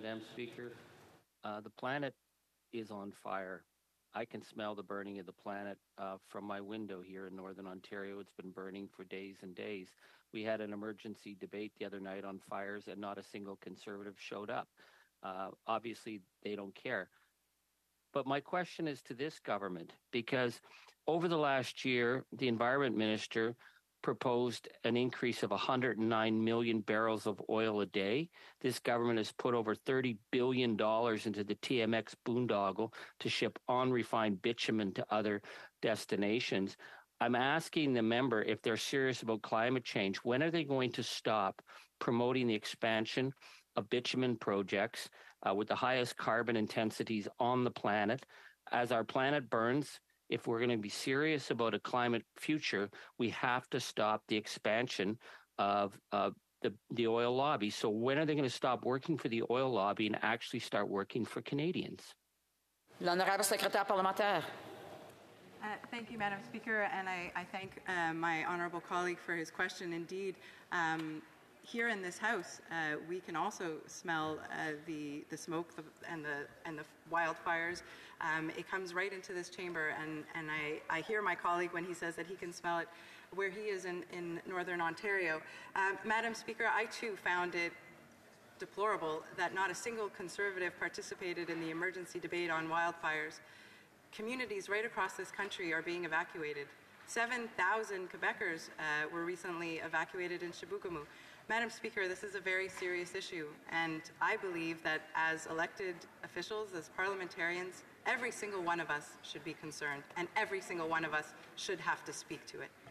Madam Speaker. The planet is on fire. I can smell the burning of the planet from my window here in Northern Ontario. It's been burning for days and days. We had an emergency debate the other night on fires, and not a single Conservative showed up. Obviously, they don't care. But my question is to this government, because over the last year, the Environment Minister proposed an increase of 109 million barrels of oil a day. This government has put over $30 billion into the TMX boondoggle to ship unrefined bitumen to other destinations. I'm asking the member if they're serious about climate change. When are they going to stop promoting the expansion of bitumen projects with the highest carbon intensities on the planet? As our planet burns, if we're going to be serious about a climate future, we have to stop the expansion of the oil lobby. So when are they going to stop working for the oil lobby and actually start working for Canadians? L'honorable secrétaire parlementaire. Thank you, Madam Speaker, and I thank my honourable colleague for his question. Indeed, here in this House, we can also smell the smoke and the wildfires. It comes right into this chamber, and I hear my colleague when he says that he can smell it where he is in Northern Ontario. Madam Speaker, I too found it deplorable that not a single Conservative participated in the emergency debate on wildfires. Communities right across this country are being evacuated. 7,000 Quebecers were recently evacuated in Chibougamau. Madam Speaker, this is a very serious issue, and I believe that as elected officials, as parliamentarians, every single one of us should be concerned, and every single one of us should have to speak to it.